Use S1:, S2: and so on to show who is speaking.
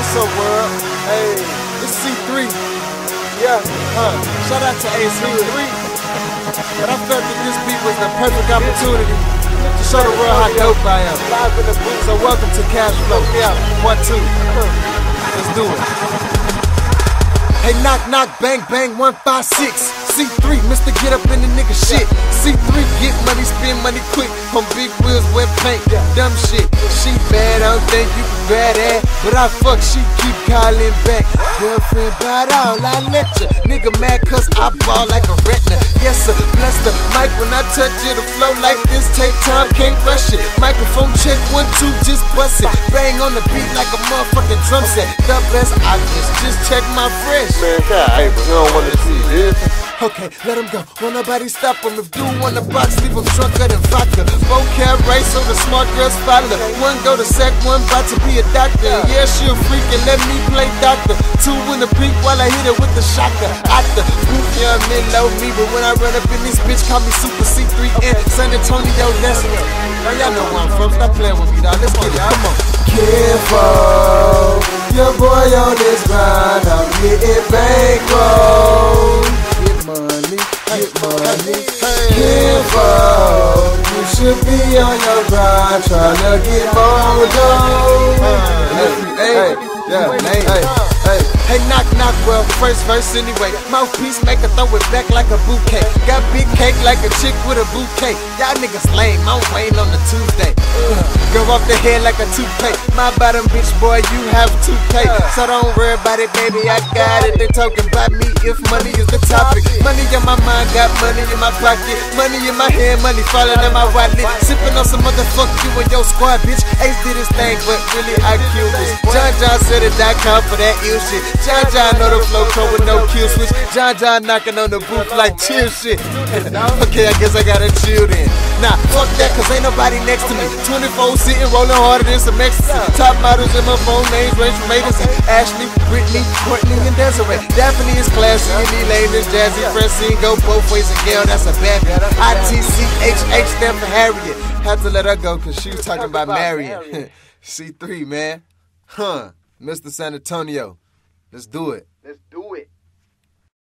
S1: What's up, world? Hey, it's C3. Yeah, shout out to AC3. But I felt that this beat was the perfect opportunity to show the world how dope I am. Live in the booth. So welcome to Cash Flow. Yeah, part 2. Let's do it. Hey, knock, knock, bang, bang, 156. C3, Mr. Get Up in the nigga shit. C3, get money, spend money quick. On big wheels, wet paint, dumb shit. She bad, I don't think you can grab that. But I fuck, she keep calling back. Girlfriend bought all, I let ya. Nigga mad cause I ball like a retina. Yes sir, bless the mic when I touch it. The flow like this, take time, can't rush it. Microphone check, 1, 2, just bust it. Bang on the beat like a motherfucking drum set. The best I just check my fresh.
S2: Man, God, you don't want to see this.
S1: Okay, let him go, won't nobody stop him. If dude want the box, leave him drunker than vodka. Vocab race so the smart girls follow. One go to sec, one about to be a doctor. Yeah, she a freak and let me play doctor. 2 in the pink while I hit her with the shocker. Octa, roof young men low me, but when I run up in this bitch, call me Super C3 and San Antonio, that's it. Now y'all know where I'm from, stop playing with me, dog. Let's get it, come on.
S3: Careful, your boy on this grind, I'm getting bankroll. Get money, careful, you should be on your grind, tryna get more dough.
S1: Hey, knock, knock, well, first verse anyway. Mouthpiece make her throw it back like a bouquet. Got big cake like a chick with a bouquet. Y'all niggas lame, I'm waiting on the Tuesday. Go off the head like a toupee. My bottom bitch, boy, you have to pay. So don't worry about it, baby, I got it. They talking about me if money is the topic. Money in my mind, got money in my pocket. Money in my hand, money falling in my wallet. Sipping on some motherfucker, you and your squad, bitch. Ace did his thing, but really I killed this. John said it.com for that ill shit. John know the flow come with no kill switch. John knocking on the booth like chill shit. Okay, I guess I gotta chill then. Nah, fuck that, cause ain't nobody next to me. 24 sitting, rolling harder than some ecstasy. Top models in my phone names range from A to Z. Ashley, Brittany, Courtney, and Desiree. Daphne is classy, and Elaine is jazzy. Francine go both ways, and Gail, that's a bad bitch. ITCHH stand for Harriet. Had to let her go, cause she was talking about Marion. C3, man. Mr. San Antonio. Let's do it.
S2: Let's do it.